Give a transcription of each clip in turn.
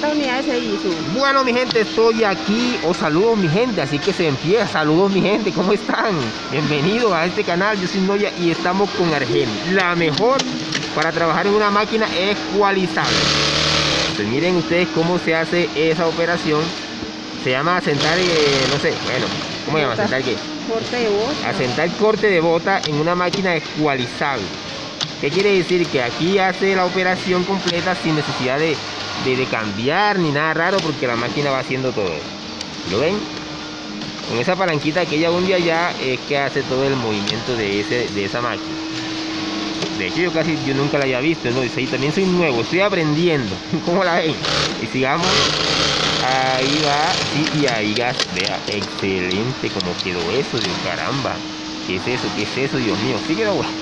¿Cuántas unidades se hizo? Bueno, mi gente, estoy aquí. Os saludo, mi gente, así que se empieza. Saludos, mi gente, ¿cómo están? Bienvenidos a este canal. Yo soy Noya y estamos con Argen, la mejor para trabajar en una máquina ecualizable. Pues miren ustedes cómo se hace esa operación. Se llama asentar, no sé, bueno, ¿cómo se llama? ¿Asentar qué? Corte de bota. Asentar corte de bota en una máquina ecualizable. ¿Qué quiere decir? Que aquí hace la operación completa sin necesidad de cambiar ni nada raro, porque la máquina va haciendo todo eso. ¿Lo ven? Con esa palanquita que ella hunde allá es que hace todo el movimiento de esa máquina. De hecho yo nunca la había visto, ¿no? Y también soy nuevo, estoy aprendiendo. ¿Cómo la ven? Y sigamos. Ahí va, sí, y ahí gas, vea, excelente como quedó eso, Dios, caramba. ¿Qué es eso? ¿Qué es eso, Dios mío? Sí quedó bueno.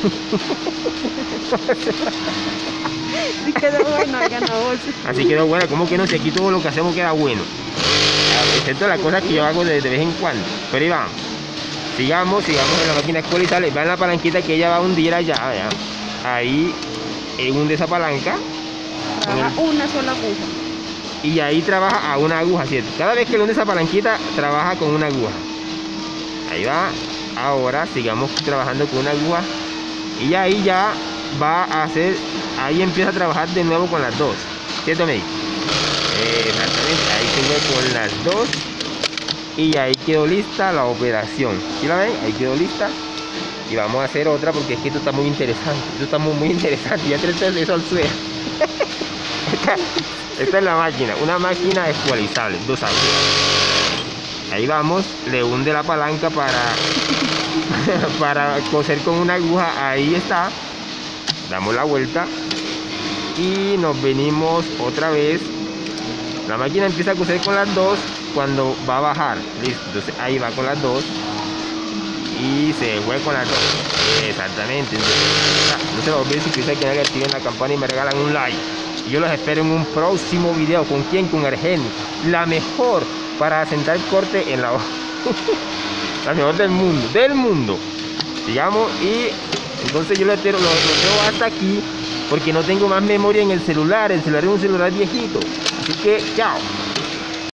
Sí quedó bueno, hagan la voz. Así quedó buena, ¿cómo que no? Si aquí todo lo que hacemos queda bueno. Excepto las cosas que yo hago de vez en cuando. Pero ahí vamos. Sigamos en la máquina ecualizable. Vean la palanquita que ella va a hundir allá, ¿ya? Ahí hunde esa palanca. Trabaja una sola aguja. Y ahí trabaja a una aguja, ¿cierto? Cada vez que le hunde esa palanquita, trabaja con una aguja. Ahí va. Ahora sigamos trabajando con una aguja. Y ahí ya va a hacer, ahí empieza a trabajar de nuevo con las dos, ¿cierto, May? Exactamente, ahí tengo con las dos. Y ahí quedó lista la operación. ¿Sí la ven? Ahí quedó lista. Y vamos a hacer otra porque es que esto está muy interesante. Esto está muy interesante. Ya traté eso al suelo. Esta es la máquina, una máquina ecualizable, dos agujas. Ahí vamos, le hunde la palanca para coser con una aguja. Ahí está. Damos la vuelta y nos venimos otra vez. La máquina empieza a coser con las dos cuando va a bajar. Listo, entonces ahí va con las dos y se fue con las dos. Exactamente. Entonces, no se los olviden suscribirse al canal, activen la campana y me regalan un like. Y yo los espero en un próximo video. ¿Con quién? Con Argen, la mejor para asentar corte en la hoja. La mejor del mundo. Sigamos. Y entonces yo lo dejo hasta aquí porque no tengo más memoria en el celular. El celular es un celular viejito. Así que chao.